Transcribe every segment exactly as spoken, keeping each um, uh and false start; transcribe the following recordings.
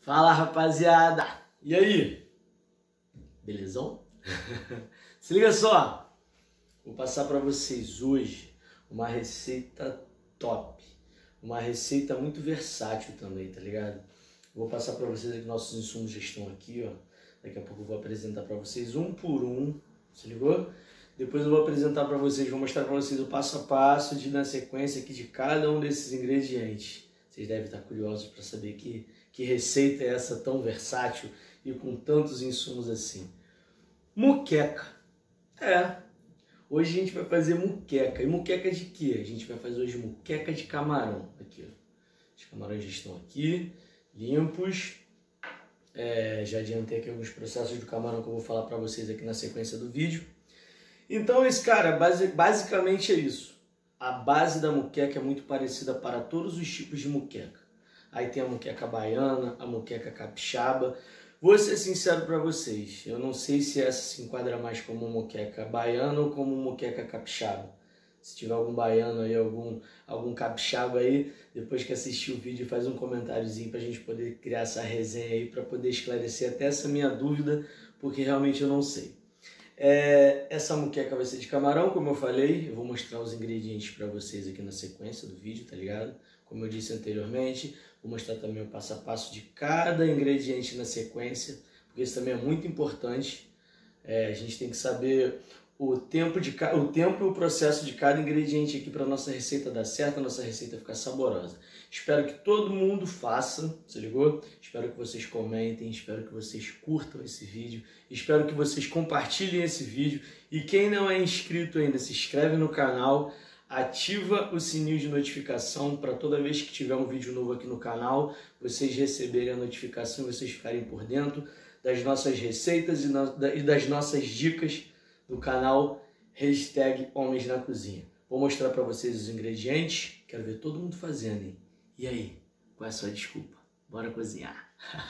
Fala, rapaziada! E aí? Belezão? Se liga só! Vou passar para vocês hoje uma receita top. Uma receita muito versátil também, tá ligado? Vou passar para vocês aqui, nossos insumos já estão aqui, ó. Daqui a pouco eu vou apresentar para vocês um por um, se ligou? Depois eu vou apresentar para vocês, vou mostrar para vocês o passo a passo de, na sequência aqui de cada um desses ingredientes. Vocês devem estar curiosos para saber que, que receita é essa tão versátil e com tantos insumos assim. Muqueca. É, hoje a gente vai fazer muqueca. E muqueca de quê? A gente vai fazer hoje muqueca de camarão. Aqui, ó. Os camarões já estão aqui, limpos. É, já adiantei aqui alguns processos do camarão que eu vou falar para vocês aqui na sequência do vídeo. Então, esse cara, base, basicamente é isso. A base da muqueca é muito parecida para todos os tipos de muqueca. Aí tem a muqueca baiana, a muqueca capixaba. Vou ser sincero para vocês, eu não sei se essa se enquadra mais como muqueca baiana ou como muqueca capixaba. Se tiver algum baiano aí, algum, algum capixaba aí, depois que assistir o vídeo, faz um comentáriozinho para a gente poder criar essa resenha aí, para poder esclarecer até essa minha dúvida, porque realmente eu não sei. É, essa muqueca vai ser de camarão, como eu falei. Eu vou mostrar os ingredientes para vocês aqui na sequência do vídeo, tá ligado? Como eu disse anteriormente, vou mostrar também o passo a passo de cada ingrediente na sequência, porque isso também é muito importante. É, a gente tem que saber o tempo, de, o tempo e o processo de cada ingrediente aqui para a nossa receita dar certo, a nossa receita ficar saborosa. Espero que todo mundo faça, se ligou? Espero que vocês comentem, espero que vocês curtam esse vídeo, espero que vocês compartilhem esse vídeo. E quem não é inscrito ainda, se inscreve no canal, ativa o sininho de notificação para toda vez que tiver um vídeo novo aqui no canal, vocês receberem a notificação e vocês ficarem por dentro das nossas receitas e das nossas dicas do canal hashtag Homens na Cozinha. Vou mostrar para vocês os ingredientes, quero ver todo mundo fazendo, hein? E aí, qual é a sua desculpa? Bora cozinhar!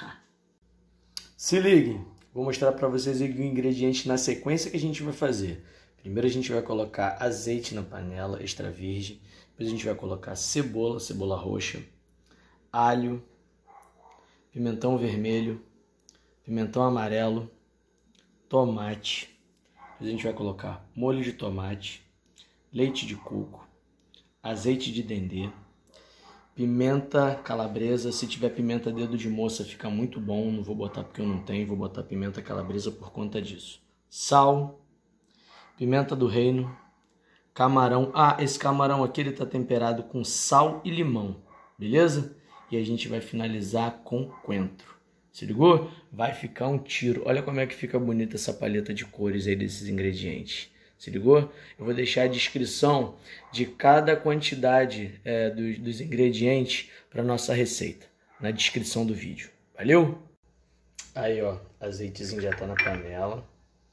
Se liguem, vou mostrar para vocês aqui o ingrediente na sequência que a gente vai fazer. Primeiro a gente vai colocar azeite na panela, extra virgem. Depois a gente vai colocar cebola, cebola roxa, alho, pimentão vermelho, pimentão amarelo, tomate. Depois a gente vai colocar molho de tomate, leite de coco, azeite de dendê, pimenta calabresa. Se tiver pimenta dedo de moça fica muito bom, não vou botar porque eu não tenho, vou botar pimenta calabresa por conta disso. Sal, pimenta do reino, camarão. Ah, esse camarão aqui ele tá temperado com sal e limão, beleza? E a gente vai finalizar com coentro. Se ligou? Vai ficar um tiro. Olha como é que fica bonita essa paleta de cores aí desses ingredientes. Se ligou? Eu vou deixar a descrição de cada quantidade é, dos, dos ingredientes para nossa receita na descrição do vídeo. Valeu? Aí, ó, azeitezinho já tá na panela.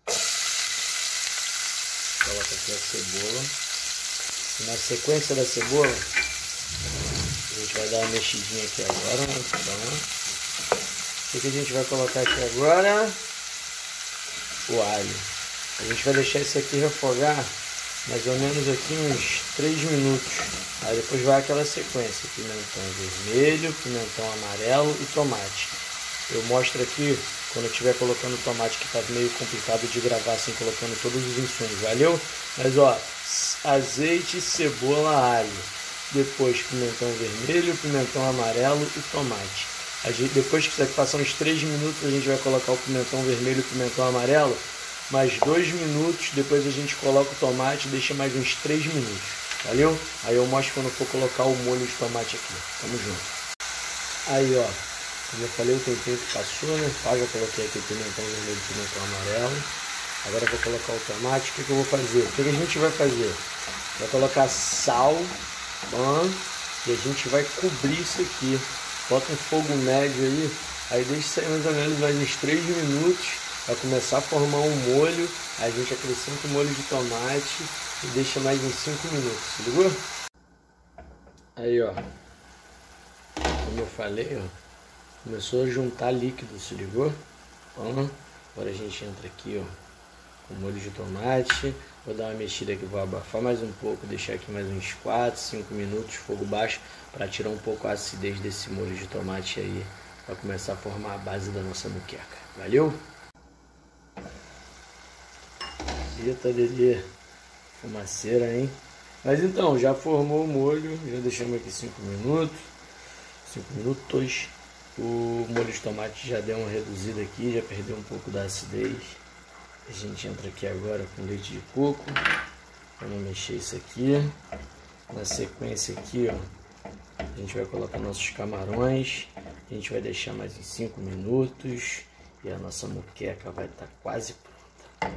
Coloca aqui a cebola. E na sequência da cebola, a gente vai dar uma mexidinha aqui agora, né? Então, o que a gente vai colocar aqui agora? O alho. A gente vai deixar isso aqui refogar mais ou menos aqui uns três minutos. Aí depois vai aquela sequência: pimentão vermelho, pimentão amarelo e tomate. Eu mostro aqui quando eu estiver colocando o tomate, que está meio complicado de gravar assim, colocando todos os insumos, valeu? Mas ó, azeite, cebola, alho. Depois pimentão vermelho, pimentão amarelo e tomate. A gente, depois que passar uns três minutos, a gente vai colocar o pimentão vermelho e o pimentão amarelo. Mais dois minutos, depois a gente coloca o tomate e deixa mais uns três minutos. Valeu? Aí eu mostro quando eu for colocar o molho de tomate aqui. Tamo junto. Aí, ó. Como eu falei, o tempero que passou, né? Eu já coloquei aqui o pimentão vermelho e o pimentão amarelo. Agora eu vou colocar o tomate. O que, que eu vou fazer? O que, que a gente vai fazer? Vai colocar sal, ban, e a gente vai cobrir isso aqui. Bota um fogo médio aí, aí deixa sair mais ou menos mais uns três minutos, vai começar a formar um molho, aí a gente acrescenta o molho de tomate e deixa mais uns cinco minutos, se ligou? Aí, ó, como eu falei, ó, começou a juntar líquido, se ligou? Então, agora a gente entra aqui, ó, com o molho de tomate. Vou dar uma mexida aqui, vou abafar mais um pouco, deixar aqui mais uns quatro, cinco minutos, fogo baixo, para tirar um pouco a acidez desse molho de tomate aí para começar a formar a base da nossa muqueca. Valeu? Eita, Lelê, fumaceira, hein? Mas então, já formou o molho, já deixamos aqui cinco minutos, cinco minutos. O molho de tomate já deu uma reduzida aqui, já perdeu um pouco da acidez. A gente entra aqui agora com leite de coco. Vamos mexer isso aqui. Na sequência aqui, ó, a gente vai colocar nossos camarões. A gente vai deixar mais uns cinco minutos e a nossa muqueca vai estar quase pronta.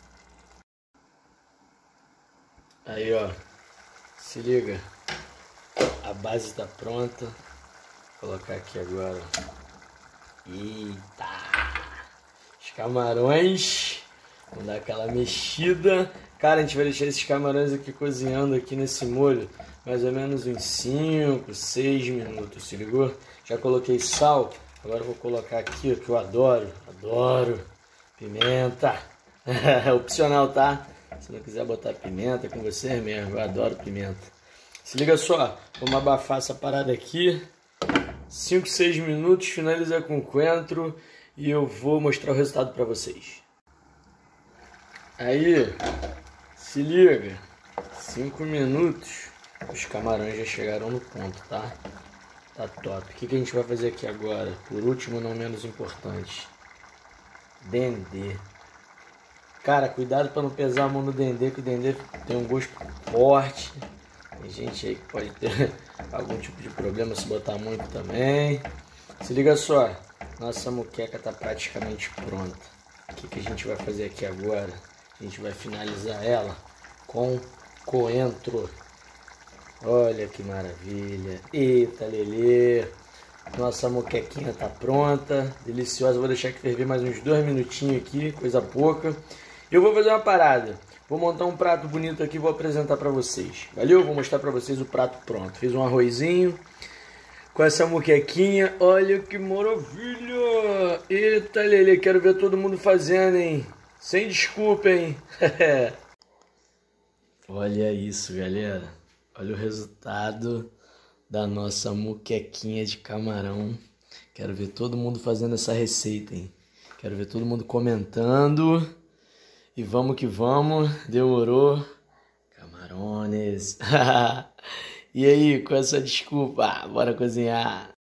Aí, ó, se liga, a base está pronta. Vou colocar aqui agora. Eita! Os camarões. Vamos dar aquela mexida. Cara, a gente vai deixar esses camarões aqui cozinhando aqui nesse molho mais ou menos uns cinco, seis minutos, se ligou? Já coloquei sal. Agora eu vou colocar aqui, ó, que eu adoro, adoro pimenta. Opcional, tá? Se não quiser botar pimenta, é com você mesmo, eu adoro pimenta. Se liga só, vamos abafar essa parada aqui. cinco, seis minutos, finalizar com coentro e eu vou mostrar o resultado para vocês. Aí, se liga, cinco minutos, os camarões já chegaram no ponto, tá? Tá top. O que, que a gente vai fazer aqui agora? Por último, não menos importante, dendê. Cara, cuidado para não pesar a mão no dendê, que o dendê tem um gosto forte. Tem gente aí que pode ter algum tipo de problema se botar muito também. Se liga só, nossa muqueca tá praticamente pronta. O que, que a gente vai fazer aqui agora? A gente vai finalizar ela com coentro. Olha que maravilha. Eita, Lelê. Nossa muquequinha tá pronta, deliciosa. Vou deixar que ferver mais uns dois minutinhos aqui, coisa pouca. Eu vou fazer uma parada. Vou montar um prato bonito aqui e vou apresentar para vocês. Valeu? Vou mostrar para vocês o prato pronto. Fiz um arrozinho com essa muquequinha. Olha que maravilha! Eita, Lelê, quero ver todo mundo fazendo, hein? Sem desculpa, hein? Olha isso, galera. Olha o resultado da nossa muquequinha de camarão. Quero ver todo mundo fazendo essa receita, hein? Quero ver todo mundo comentando. E vamos que vamos. Demorou. Camarones. E aí, com essa desculpa, bora cozinhar.